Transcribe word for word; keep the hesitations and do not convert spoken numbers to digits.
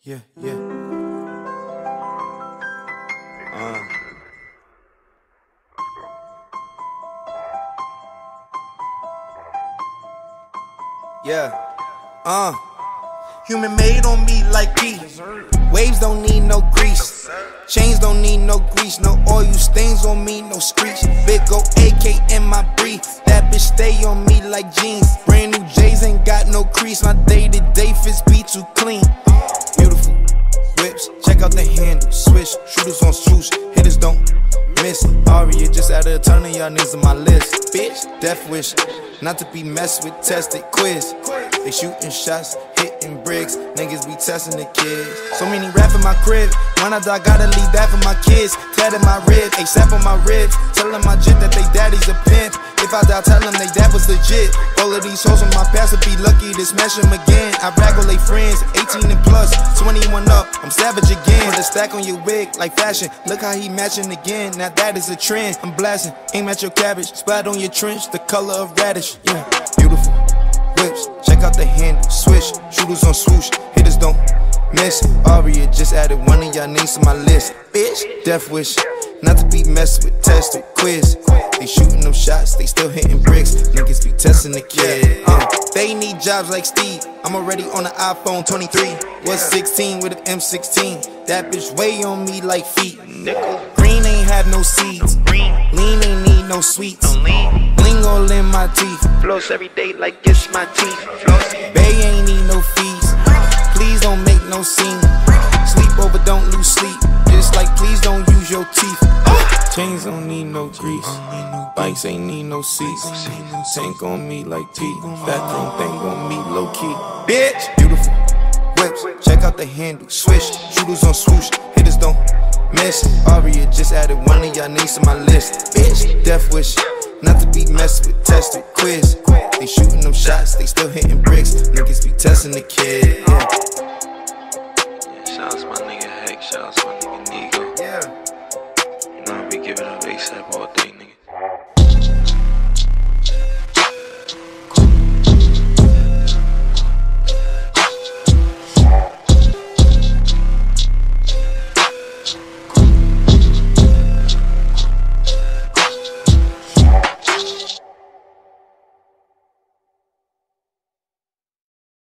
Yeah, yeah. Uh. Yeah. Uh. Human made on me like P. Waves don't need no grease. Chains don't need no grease. No oil stains on me, no screech. Big O A K in my brief. That bitch stay on me like jeans. Brand new J's ain't got no crease. My day-to-day fits be too clean. Beautiful whips, check out the handle. Swish, shooters on swoosh. Hitters don't miss. Aria just added a ton of y'all niggas on my list. Bitch, death wish, not to be messed with, tested quiz. They shooting shots, hitting bricks, niggas be testing the kids. So many rap in my crib, why not I gotta leave that for my kids? Tatted my rib, A$AP on my ribs, telling my jit that they daddy's a pimp. If I die, tell them they dad was legit. All of these hoes on my past would be lucky to smash them again. I brag with they friends, eighteen and plus, twenty-one up, I'm savage again. Put a stack on your wig like fashion, look how he matching again. Now that is a trend, I'm blasting, aim at your cabbage, splat on your trench, the color of radish. Yeah, beautiful whips, check out the handle, swish, shooters on swoosh, hitters don't miss. Aria just added one of y'all names to my list. Bitch, death wish, not to be messed with, tested quiz. They shooting them shots, they still hitting bricks, niggas be testing the kid. Uh, they need jobs like Steve, I'm already on the iPhone twenty-three. Was sixteen with an M sixteen, that bitch way on me like feet. Green ain't have no seeds, lean ain't need no sweets. Bling all in my teeth, floss every day like it's my teeth. Bay ain't need no fees, please don't make no scene. Sleep over, don't lose sleep, just like please don't use your teeth. Chains don't need no grease, bikes ain't need no seats. Tank on me like P, bathroom thing on me low key. Bitch, beautiful whips, check out the handle, swish, shooters on swoosh, hitters don't miss. Aria just added one of y'all names to my list. Bitch, death wish, not to be messed with, tested quiz. They shooting them shots, they still hitting bricks, niggas be testing the kid. Yeah. Yeah, shout out to my nigga Heck, shout out to my nigga Nigo. Yeah. You know I be giving up A$AP all day, nigga.